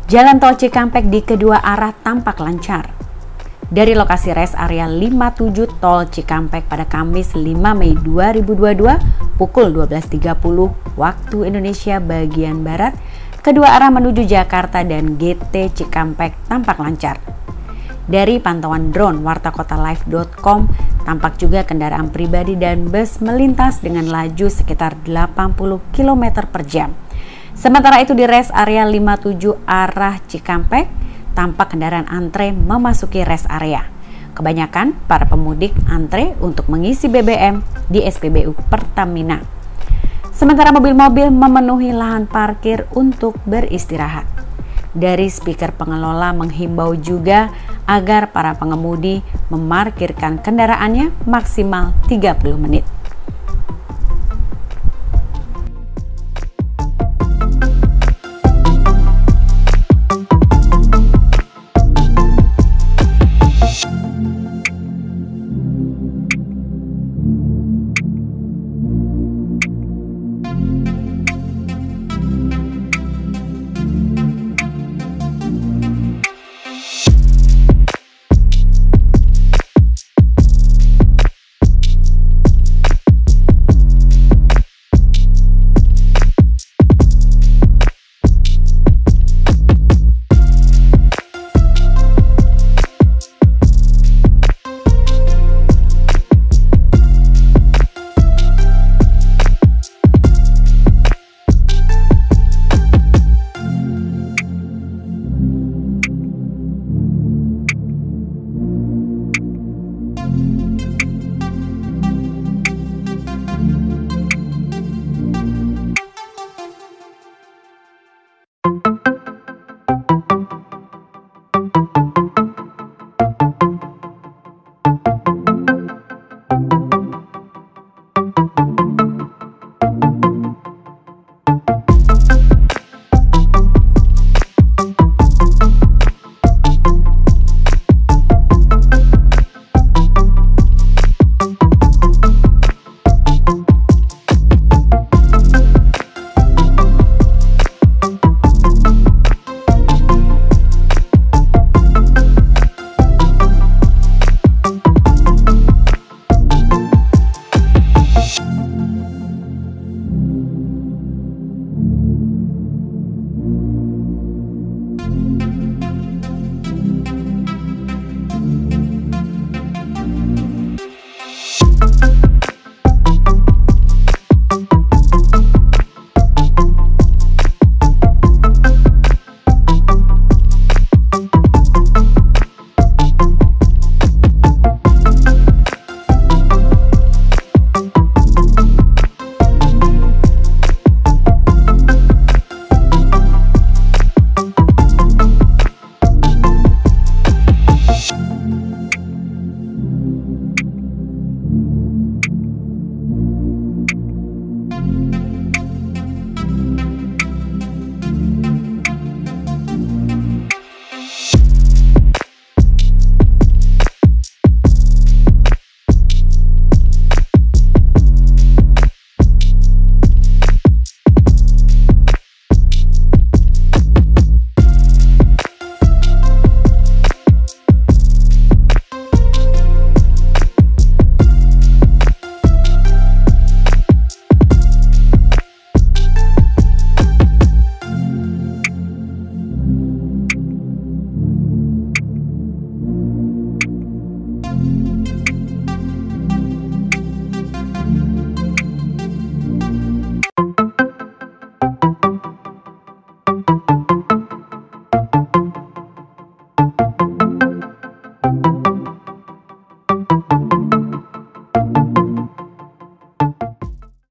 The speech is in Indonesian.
Jalan tol Cikampek di kedua arah tampak lancar. Dari lokasi rest area 57 tol Cikampek pada Kamis 5 Mei 2022 pukul 12.30 waktu Indonesia bagian Barat, kedua arah menuju Jakarta dan GT Cikampek tampak lancar. Dari pantauan drone wartakotalive.com, tampak juga kendaraan pribadi dan bus melintas dengan laju sekitar 80 km per jam. Sementara itu di rest area 57 arah Cikampek, tampak kendaraan antre memasuki rest area. Kebanyakan para pemudik antre untuk mengisi BBM di SPBU Pertamina. Sementara mobil-mobil memenuhi lahan parkir untuk beristirahat. Dari speaker pengelola menghimbau juga agar para pengemudi memarkirkan kendaraannya maksimal 30 menit.